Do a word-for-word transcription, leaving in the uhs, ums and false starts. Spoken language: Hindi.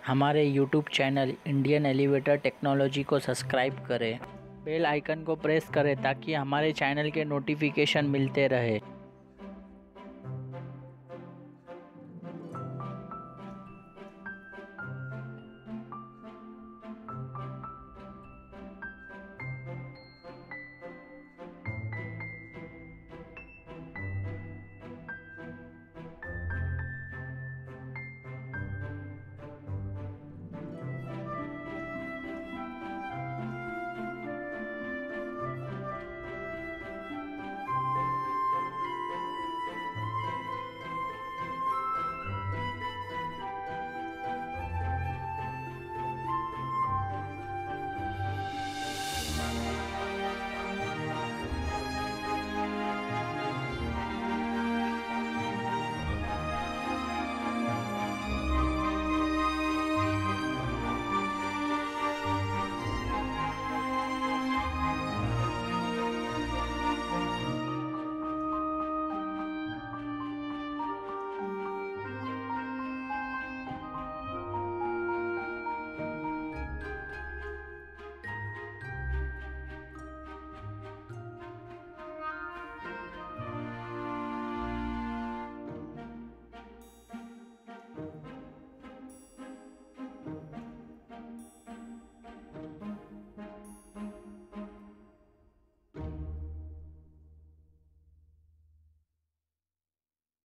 हमारे YouTube channel Indian elevator technology को सब्सक्राइब करें, बेल आइकन को प्रेस करें ताकि हमारे चैनल के नोटिफिकेशन मिलते रहे।